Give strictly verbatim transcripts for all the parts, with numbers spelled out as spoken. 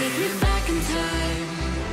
take me back in time,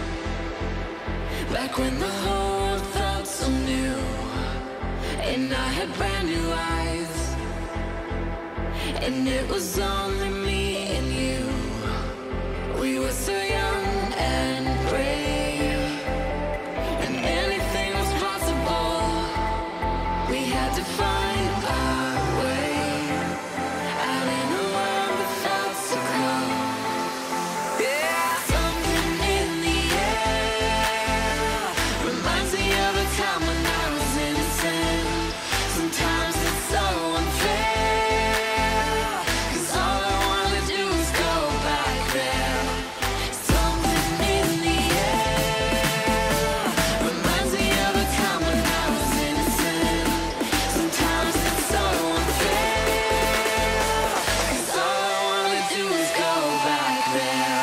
back when the whole world felt so new, and I had brand new eyes, and it was only me and you. We were so young and brave, and anything was possible. We had to find our way out in a world that felt so cold. Yeah, something in the air reminds me of a time when I was innocent. Sometimes it's so unfair, 'cause all I wanna do is go back there. Something in the air reminds me of a time when I was innocent. Sometimes it's so unfair, 'cause all I wanna do is go back there.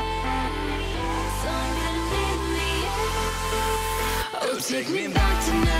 Oh, take me back tonight.